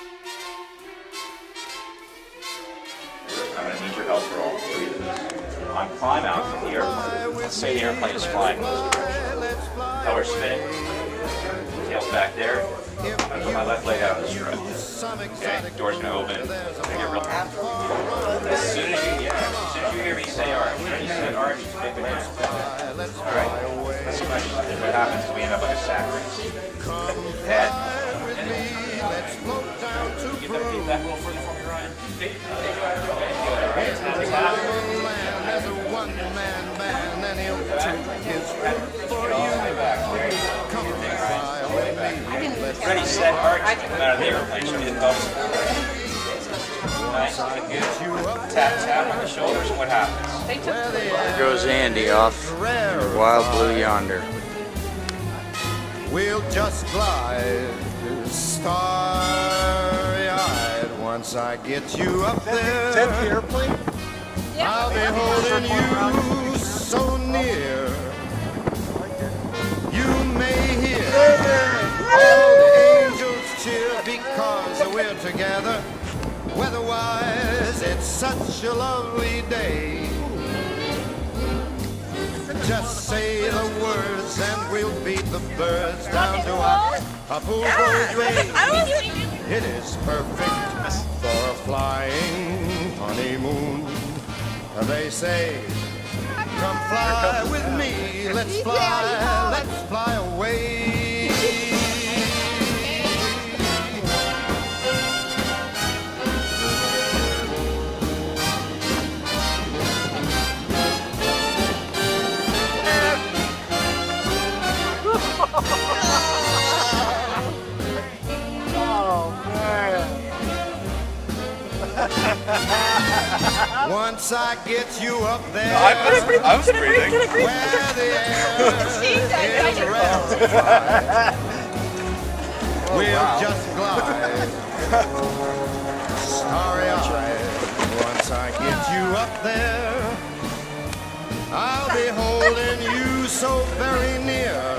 I'm going to need your help for all three of these. On climb out from the airplane, let's say the airplane is flying in this direction. Color spinning. Tail's back there. I'm going to put my left leg out in the strut. Okay, door's going to open. I'm going to get real. As soon as you hear me say arch, when you say arch, it's big banana. Alright, that's so much. What happens is we end up like a sack race. Head. Get that feet back a little further for me, Ryan. Alright, tap. As a one-man band, and he'll take his for you. Ready, set, arch. Come out of the airplane. Show me the thumbs. Nice, good. Tap, tap on the shoulders, and what happens? There goes Andy off Wild Blue Yonder. We'll just glide starry-eyed once I get you up there. Is that the airplane? I'll be holding you so near. You may hear all the angels cheer because we're together. Weather-wise, it's such a lovely day. Just say the words and we'll beat the birds down to Acapulco's range. It is perfect for a flying honeymoon. They say, come fly with me, let's fly away. Once I get you up there, I was breathing. where the air is rarefied, we'll just glide, starry-eyed. Once I get you up there, I'll be holding you so very near.